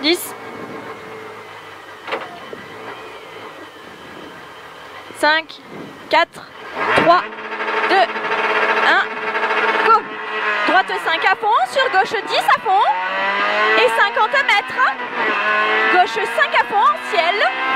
10. 5, 4, 3, 2, 1, go. Droite 5 à fond, sur gauche 10 à fond. Et 50 mètres. Gauche 5 à fond, ciel.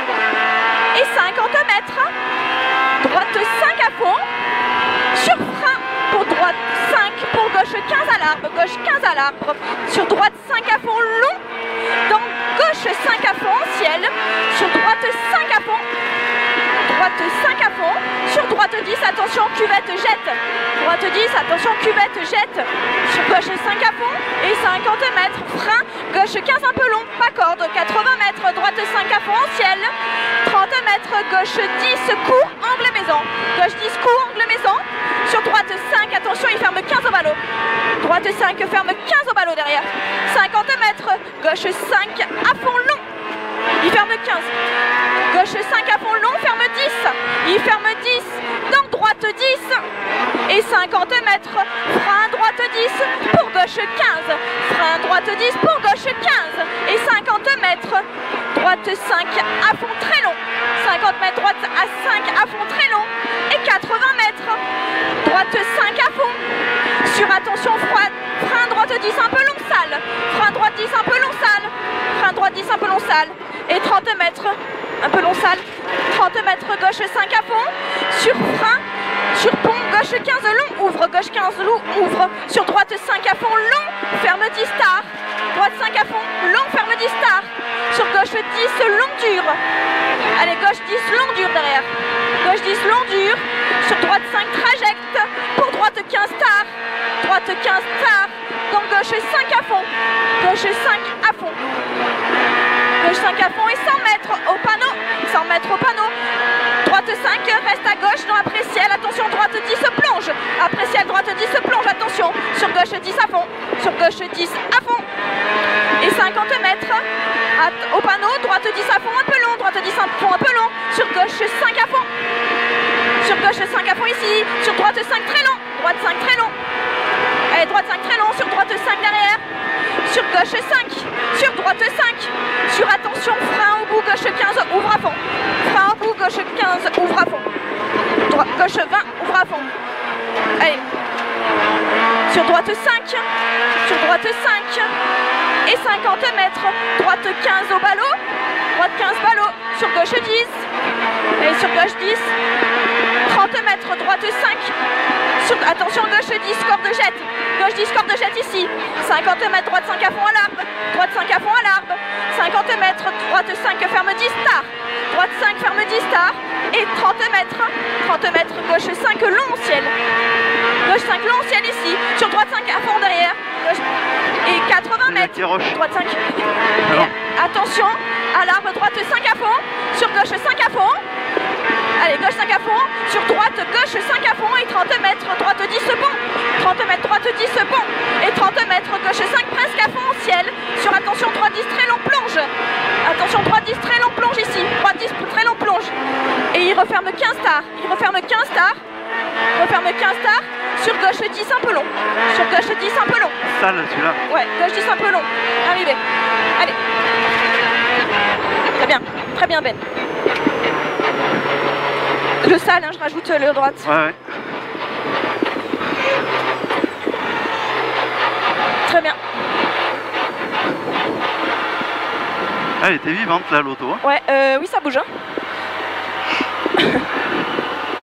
Et 50 mètres. Droite 5 à fond. Sur frein pour droite 5, pour gauche 15 à l'arbre. Gauche 15 à l'arbre. Sur droite 5 à fond, long. Dans gauche 5 à fond, ciel. Sur droite 5 à fond. Droite 5 à fond, sur droite 10, attention, cuvette, jette. Droite 10, attention, cuvette, jette. Sur gauche 5 à fond et 50 mètres, frein, gauche 15 un peu long, pas corde, 80 mètres, droite 5 à fond, ciel. 30 mètres, gauche 10, court, angle maison. Gauche 10, court, angle maison. Sur droite 5, attention, il ferme 15 au ballot. Droite 5, ferme 15 au ballot derrière. 50 mètres, gauche 5 à fond long. Il ferme 15. Gauche 5 à fond long, ferme 10. Il ferme 10. Donc droite 10. Et 50 mètres. Frein droite 10 pour gauche 15. Frein droite 10 pour gauche 15. Et 50 mètres. Droite 5 à fond très long. 50 mètres, droite à 5 à fond très long. Et 80 mètres. Droite 5 à fond. Sur attention froide. Frein droite 10 un peu long sale. Frein droite 10 un peu long sale. Frein droite 10 un peu long sale. Et 30 mètres, un peu long sale. 30 mètres, gauche 5 à fond. Sur frein, sur pont, gauche 15 long, ouvre. Gauche 15 long, ouvre. Sur droite 5 à fond, long, ferme 10 star. Droite 5 à fond, long, ferme 10 star. Sur gauche 10, long dur. Allez, gauche 10, long dur derrière. Gauche 10, long dur. Sur droite 5, trajecte. Pour droite 15 star. Droite 15 star. Donc gauche 5 à fond. Gauche 5 à fond. Gauche 5 à fond et 100 mètres au panneau. 100 mètres au panneau. Droite 5, reste à gauche dans après ciel. Attention, droite 10 plonge. Après ciel, droite 10 plonge. Attention, sur gauche 10 à fond. Sur gauche 10 à fond. Et 50 mètres au panneau. Droite 10 à fond, un peu long. Droite 10 à fond, un peu long. Sur gauche 5 à fond. Sur gauche 5 à fond ici. Sur droite 5 très long. Droite 5 très long. Allez, droite 5 très long. Sur droite 5 derrière. Sur gauche 5. Sur droite 5. Sur attention, frein au bout, gauche 15, ouvre à fond. Frein au bout, gauche 15, ouvre à fond. Gauche 20, ouvre à fond. Allez. Sur droite 5. Sur droite 5. Et 50 mètres. Droite 15 au ballot. Droite 15 ballot. Sur gauche 10. Et sur gauche 10. 30 mètres. Droite 5. Sur, attention, gauche 10, corde jette. Gauche 10, corde jette ici. 50 mètres, droite 5 à fond à l'arbre. Droite 5 à fond à l'arbre. 50 mètres, droite 5, ferme 10 star. Droite 5, ferme 10 star. Et 30 mètres. 30 mètres, gauche 5, long ciel. Gauche 5, long ciel ici. Sur droite 5 à fond derrière. Gauche. Et 80 mètres. Droite 5. Et attention, à l'arbre, droite 5 à fond. Sur gauche 5 à fond. Allez, gauche 5 à fond, sur droite, gauche 5 à fond et 30 mètres, droite 10 bon. 30 mètres, droite 10 bon. Et 30 mètres, gauche 5 presque à fond au ciel. Sur attention, droite 10 très long plonge. Attention, droite 10 très long plonge ici. Droite 10 très long plonge. Et il referme 15 stars. Il referme 15 stars. Referme 15 stars. Sur gauche 10 un peu long. Sur gauche 10 un peu long. Ça là, celui-là. Ouais, gauche 10 un peu long. Arrivé. Allez. Très bien Ben. Le sale, hein, je rajoute le droite. Ouais. Très bien. Ah, elle était vivante là, l'auto. Ouais, oui, ça bouge. Hein.